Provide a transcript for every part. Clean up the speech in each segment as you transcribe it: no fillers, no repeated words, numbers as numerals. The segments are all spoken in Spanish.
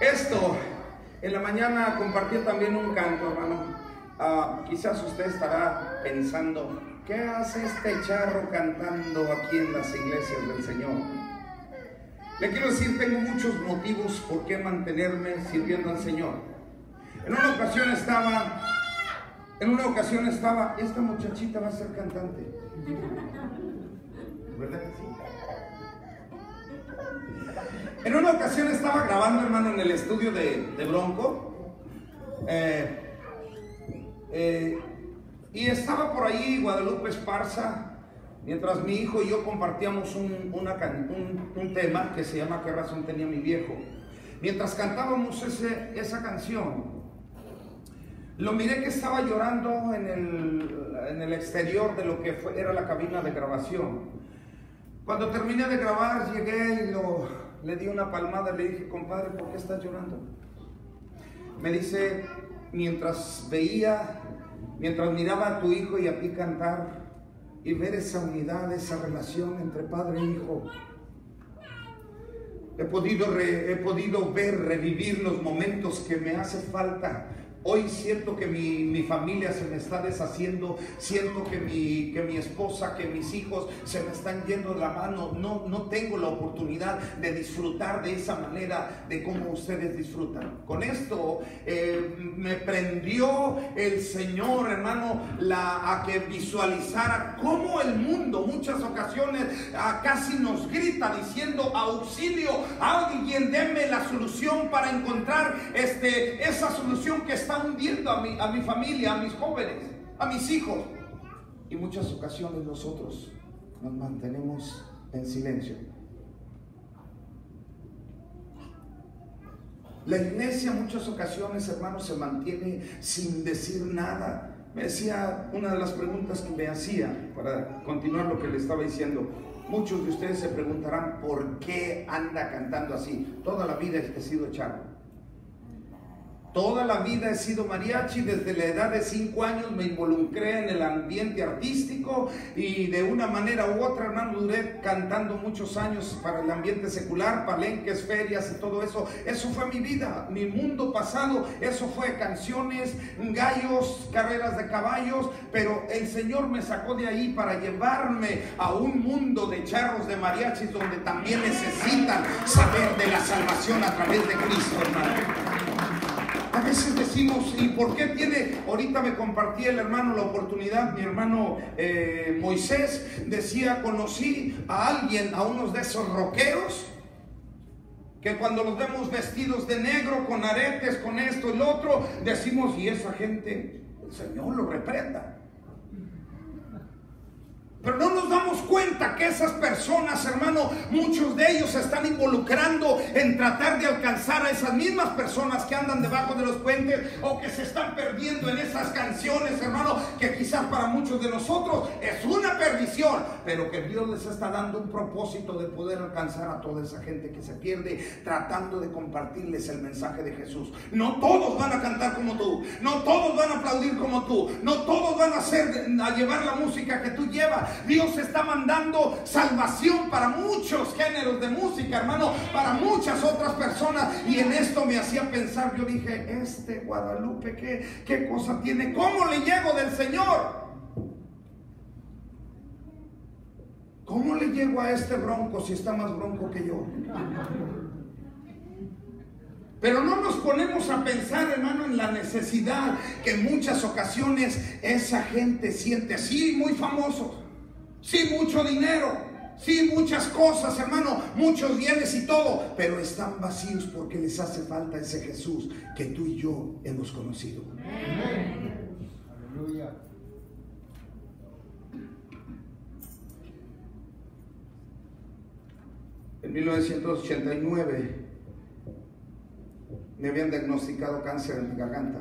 Esto, en la mañana compartí también un canto, hermano. Quizás usted estará pensando, ¿qué hace este charro cantando aquí en las iglesias del Señor? Le quiero decir, tengo muchos motivos por qué mantenerme sirviendo al Señor. En una ocasión estaba, esta muchachita va a ser cantante. ¿Verdad que sí? En una ocasión estaba grabando, hermano, en el estudio de Bronco. Y estaba por ahí Guadalupe Esparza, mientras mi hijo y yo compartíamos un tema que se llama ¿Qué razón tenía mi viejo? Mientras cantábamos esa canción, lo miré que estaba llorando en el exterior de lo que era la cabina de grabación. Cuando terminé de grabar, llegué y le di una palmada y le dije, compadre, ¿por qué estás llorando? Me dice, mientras miraba a tu hijo y a ti cantar y ver esa unidad, esa relación entre padre e hijo, he podido revivir los momentos que me hace falta. Hoy siento que mi familia se me está deshaciendo, siento que mi esposa, que mis hijos se me están yendo de la mano. No tengo la oportunidad de disfrutar de esa manera de cómo ustedes disfrutan. Con esto me prendió el Señor, hermano, a que visualizara cómo el mundo muchas ocasiones casi nos grita diciendo auxilio, alguien deme la solución para encontrar esa solución que está hundiendo a mi familia, a mis jóvenes, a mis hijos. Y muchas ocasiones nosotros nos mantenemos en silencio. La iglesia muchas ocasiones, hermanos, se mantiene sin decir nada. Me decía, una de las preguntas que me hacía, para continuar lo que le estaba diciendo, muchos de ustedes se preguntarán por qué anda cantando así. Toda la vida he sido charro. Toda la vida he sido mariachi. Desde la edad de 5 años me involucré en el ambiente artístico y de una manera u otra, hermano, duré cantando muchos años para el ambiente secular, palenques, ferias y todo eso. Eso fue mi vida, mi mundo pasado. Eso fue canciones, gallos, carreras de caballos. Pero el Señor me sacó de ahí para llevarme a un mundo de charros, de mariachis, donde también necesitan saber de la salvación a través de Cristo, hermano. A veces decimos, ¿y por qué tiene? Ahorita me compartía el hermano la oportunidad, mi hermano Moisés decía, conocí a alguien, a unos de esos rockeros, que cuando los vemos vestidos de negro, con aretes, con esto y lo otro, decimos, y esa gente, el Señor lo reprenda. Pero no nos damos cuenta que esas personas, hermano, muchos de ellos se están involucrando en tratar de alcanzar a esas mismas personas que andan debajo de los puentes o que se están perdiendo en esas canciones, hermano, que quizás para muchos de nosotros es una perdición, pero que Dios les está dando un propósito de poder alcanzar a toda esa gente que se pierde tratando de compartirles el mensaje de Jesús. No todos van a cantar como tú, no todos van a aplaudir como tú, no todos van a llevar la música que tú llevas. Dios está mandando salvación para muchos géneros de música, hermano, para muchas otras personas. Y en esto me hacía pensar, yo dije, Guadalupe, ¿qué cosa tiene? ¿Cómo le llego del Señor? ¿Cómo le llego a este bronco si está más bronco que yo? Pero no nos ponemos a pensar, hermano, en la necesidad que en muchas ocasiones esa gente siente. Sí, muy famosos. Sí, mucho dinero, sí, muchas cosas, hermano, muchos bienes y todo, pero están vacíos porque les hace falta ese Jesús que tú y yo hemos conocido. Amén. Aleluya. En 1989 me habían diagnosticado cáncer en mi garganta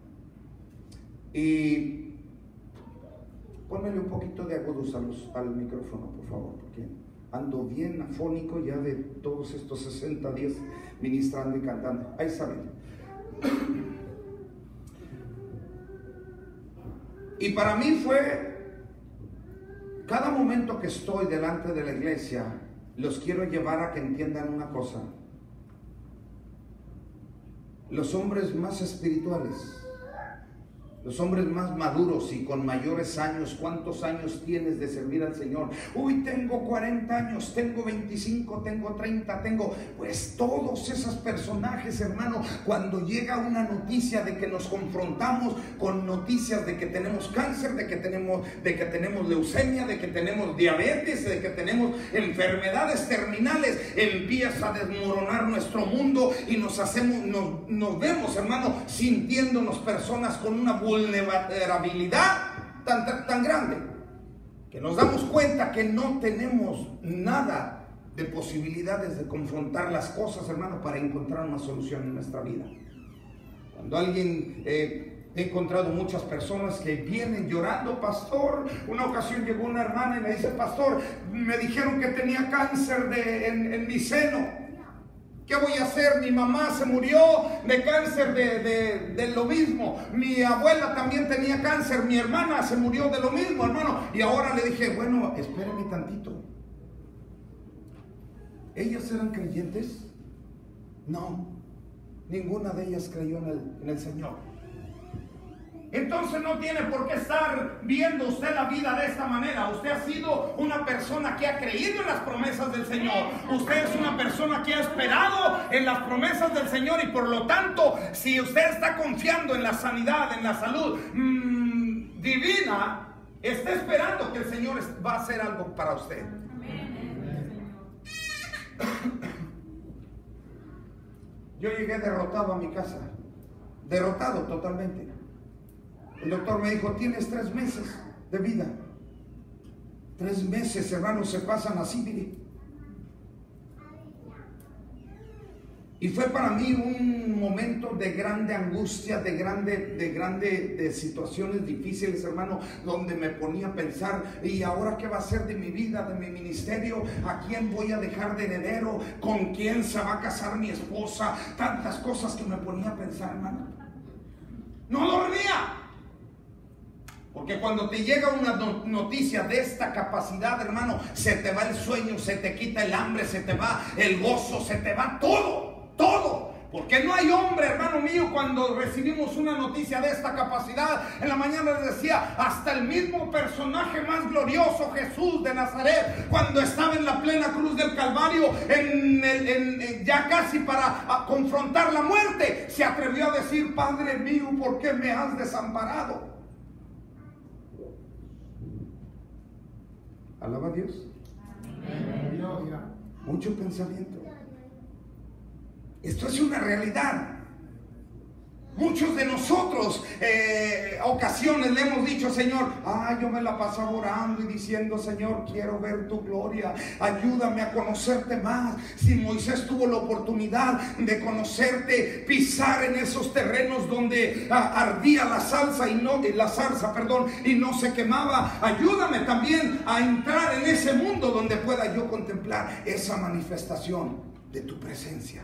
y pónmele un poquito de agudos al micrófono, por favor, porque ando bien afónico ya de todos estos 60 días ministrando y cantando. Ahí está bien. Y para mí fue, cada momento que estoy delante de la iglesia, los quiero llevar a que entiendan una cosa. los hombres más espirituales, los hombres más maduros y con mayores años, ¿cuántos años tienes de servir al Señor? Uy, tengo 40 años, tengo 25, tengo 30, pues todos esos personajes, hermano, cuando llega una noticia de que nos confrontamos con noticias de que tenemos cáncer, de que tenemos leucemia, de que tenemos diabetes, de que tenemos enfermedades terminales, empieza a desmoronar nuestro mundo y nos vemos, hermano, sintiéndonos personas con una vulnerabilidad tan grande que nos damos cuenta que no tenemos nada de posibilidades de confrontar las cosas, hermano, para encontrar una solución en nuestra vida. Cuando alguien he encontrado muchas personas que vienen llorando, pastor. Una ocasión llegó una hermana y me dice, pastor, me dijeron que tenía cáncer en mi seno. ¿Qué voy a hacer? Mi mamá se murió de cáncer de lo mismo. Mi abuela también tenía cáncer. Mi hermana se murió de lo mismo, hermano. Y ahora le dije, bueno, espéreme tantito. ¿Ellas eran creyentes? No. Ninguna de ellas creyó en el Señor. Entonces no tiene por qué estar viendo usted la vida de esta manera. Usted ha sido una persona que ha creído en las promesas del Señor. Usted es una persona que ha esperado en las promesas del Señor. Y por lo tanto, si usted está confiando en la sanidad, en la salud divina, está esperando que el Señor va a hacer algo para usted. Yo llegué derrotado a mi casa. Derrotado totalmente. El doctor me dijo, tienes 3 meses de vida. 3 meses, hermanos, se pasan así, mire. Y fue para mí un momento de grande angustia, de situaciones difíciles, hermano, donde me ponía a pensar, ¿y ahora qué va a ser de mi vida, de mi ministerio? ¿A quién voy a dejar de heredero? ¿Con quién se va a casar mi esposa? Tantas cosas que me ponía a pensar, hermano. No dormía. Porque cuando te llega una noticia de esta capacidad, hermano, se te va el sueño, se te quita el hambre, se te va el gozo, se te va todo. Porque no hay hombre, hermano mío, cuando recibimos una noticia de esta capacidad. En la mañana les decía, hasta el mismo personaje más glorioso, Jesús de Nazaret, cuando estaba en la plena cruz del Calvario, ya casi para confrontar la muerte, se atrevió a decir, Padre mío, ¿por qué me has desamparado? Alaba a Dios. Amén. Mucho pensamiento. Esto es una realidad. Muchos de nosotros ocasiones le hemos dicho, Señor, yo me la pasaba orando y diciendo, Señor, quiero ver tu gloria, ayúdame a conocerte más. Si Moisés tuvo la oportunidad de conocerte, pisar en esos terrenos donde ardía la zarza y no se quemaba, ayúdame también a entrar en ese mundo donde pueda yo contemplar esa manifestación de tu presencia.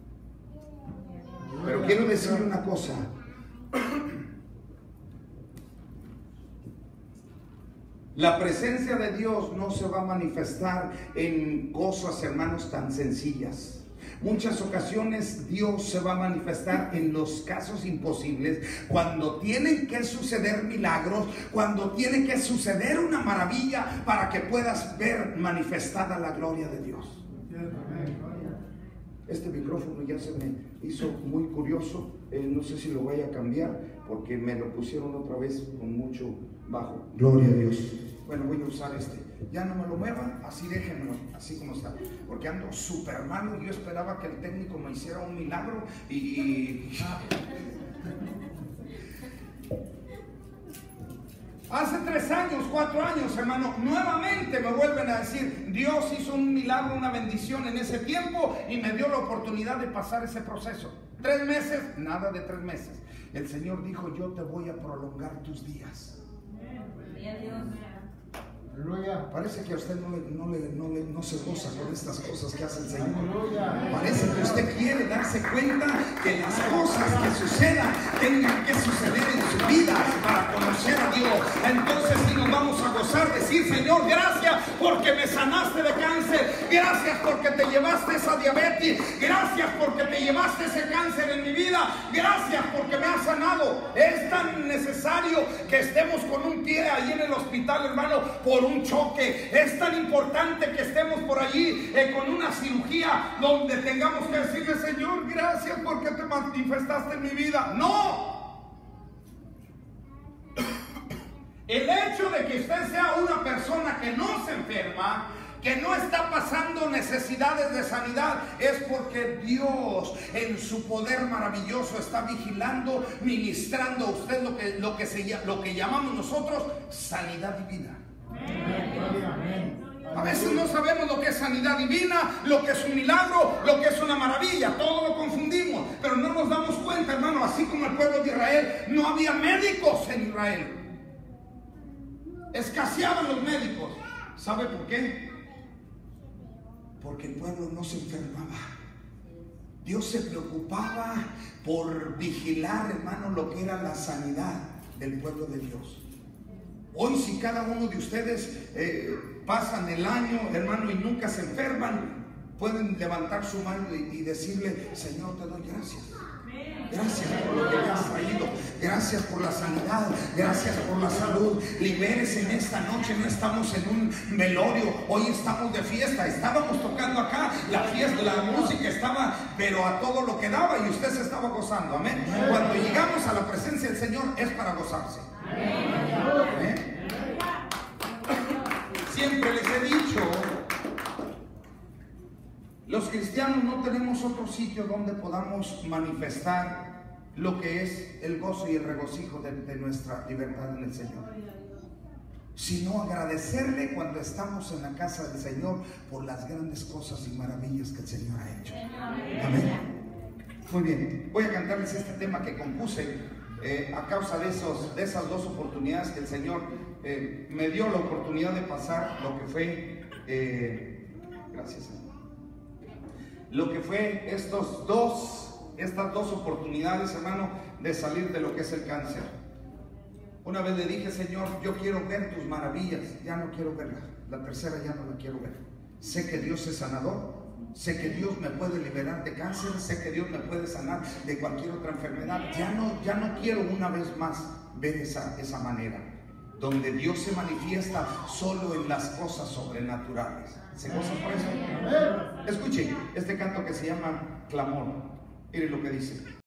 Pero quiero decirle una cosa. La presencia de Dios no se va a manifestar en cosas, hermanos, tan sencillas. Muchas ocasiones Dios se va a manifestar en los casos imposibles, cuando tienen que suceder milagros, cuando tiene que suceder una maravilla para que puedas ver manifestada la gloria de Dios. Este micrófono ya se me hizo muy curioso, no sé si lo voy a cambiar porque me lo pusieron otra vez con mucho bajo. Gloria a Dios. Bueno, voy a usar este. Ya no me lo muevan, así déjenmelo, así como está. Porque ando súper malo. Yo esperaba que el técnico me hiciera un milagro Hace 3 años, 4 años, hermano, nuevamente me vuelven a decir, Dios hizo un milagro, una bendición en ese tiempo y me dio la oportunidad de pasar ese proceso. 3 meses, nada de 3 meses. El Señor dijo, yo te voy a prolongar tus días. Parece que a usted no se goza con estas cosas que hace el Señor. Parece que usted quiere darse cuenta que las cosas que sucedan tengan que suceder en su vida para conocer a Dios. Entonces sí nos vamos a gozar, decir, Señor, gracias porque me sanaste de cáncer, gracias porque te llevaste esa diabetes, gracias porque te llevaste ese cáncer en mi vida, necesario que estemos con un pie ahí en el hospital, hermano, por un choque. Es tan importante que estemos por allí con una cirugía donde tengamos que decirle: Señor, gracias porque te manifestaste en mi vida. No. El hecho de que usted sea una persona que no se enferma, que no está pasando necesidades de sanidad, es porque Dios en su poder maravilloso está vigilando, ministrando a usted lo que llamamos nosotros sanidad divina. A veces no sabemos lo que es sanidad divina, lo que es un milagro, lo que es una maravilla. Todo lo confundimos, pero no nos damos cuenta, hermano. Así como el pueblo de Israel, no había médicos en Israel. Escaseaban los médicos. ¿Sabe por qué? Porque el pueblo no se enfermaba. Dios se preocupaba por vigilar, hermano, lo que era la sanidad del pueblo de Dios. Hoy, si cada uno de ustedes pasan el año, hermano, y nunca se enferman, pueden levantar su mano y decirle: Señor, te doy gracias. Gracias por lo que me has traído. Gracias por la sanidad. Gracias por la salud. Libérese en esta noche. No estamos en un velorio. Hoy estamos de fiesta. Estábamos tocando acá. La fiesta, la música estaba, pero a todo lo que daba, y usted se estaba gozando. Amén. Cuando llegamos a la presencia del Señor es para gozarse. Amén. Siempre les he dicho, los cristianos no tenemos otro sitio donde podamos manifestar lo que es el gozo y el regocijo de nuestra libertad en el Señor, sino agradecerle cuando estamos en la casa del Señor por las grandes cosas y maravillas que el Señor ha hecho. Amén. Muy bien, voy a cantarles este tema que compuse a causa de esas dos oportunidades que el Señor me dio la oportunidad de pasar lo que fue, gracias Señor, lo que fue estas dos oportunidades, hermano, de salir de lo que es el cáncer. Una vez le dije: Señor, yo quiero ver tus maravillas. Ya no quiero verla. La tercera ya no la quiero ver. Sé que Dios es sanador. Sé que Dios me puede liberar de cáncer. Sé que Dios me puede sanar de cualquier otra enfermedad. Ya no quiero una vez más ver esa manera, donde Dios se manifiesta solo en las cosas sobrenaturales. ¿Se gozan por eso? Escuchen este canto que se llama Clamor. Miren lo que dice.